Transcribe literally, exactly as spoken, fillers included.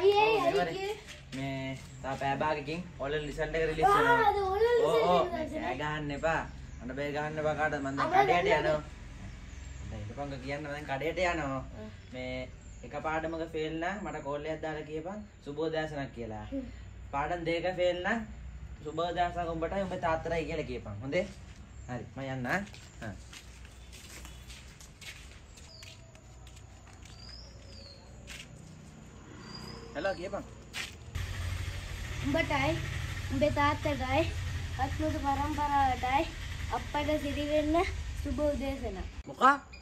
අයියේ අයියේ මේ තා පෑ භාගකින් ඔයාලා රිසල්ට් එක රිලීස් වෙනවා. ඔව් ඔව් බෑ ගහන්න එපා. අන්න බෑ ගහන්න එපා කාටද මම දැන් කඩේට යනවා. දැන් ඉතපංග කියන්න මම දැන් කඩේට යනවා. මේ එක පාඩමක ෆේල් නම් මට කෝල් එකක් දාලා කියපන් සුබෝදෑසනක් කියලා. පාඩම් දෙක ෆේල් නම් සුබෝදෑසනක් උඹටයි උඹ තාත්තටයි කියලා කියපන්. හොඳේ? හරි මම යන්න ආ. හා. හෙලා කියපන්. උඹටයි උඹේ තාත්තටයි අත්මුතු පරම්පරාවටයි අප්පට සිරි වෙන්න සුබ උදෑසන. මොකක්?